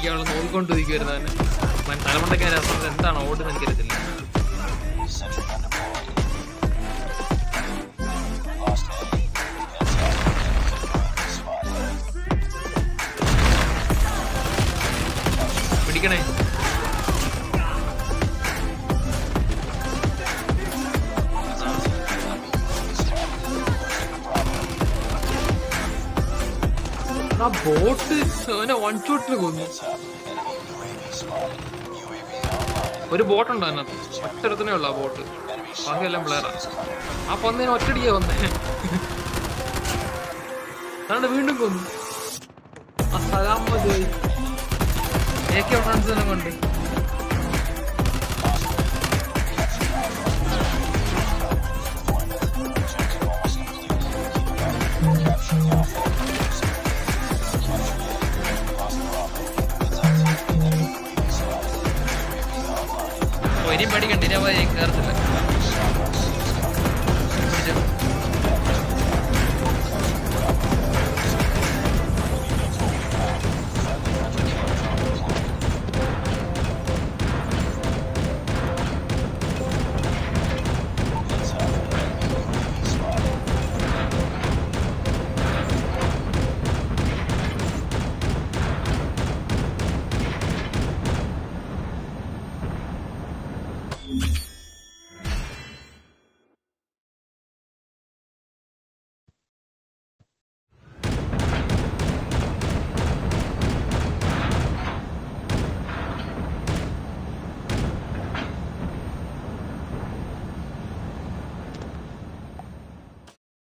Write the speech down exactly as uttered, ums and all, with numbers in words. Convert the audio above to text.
അടിക്കാനുള്ള നോക്കിക്കൊണ്ടിരിക്കുവായിരുന്നു അവന്. തലമുണ്ടക്കാൻ രസം എന്താണ് ഓടുന്നത് എനിക്കറിയത്തില്ല. പിടിക്കണേ. ആ ബോട്ട് അവനെ വൺ ഷോട്ടിന് കൊന്നു. ഒരു ബോട്ടുണ്ട് അതിനകത്ത്, ഒറ്റടത്തിനേ ഉള്ളു ആ ബോട്ട്, ബാക്കിയെല്ലാം പ്ലെയറാ. ആ പന്നേനെ ഒറ്റടിക്കാ വന്നേ. അതാണ്ട് വീണ്ടും കൊന്നു. ആ സലാമത് എ കെ ഫ്രാൻസിനെ കൊണ്ട് ഇനിയും പേടിക്കണ്ട, ഇനി അവ കയറത്തില്ല.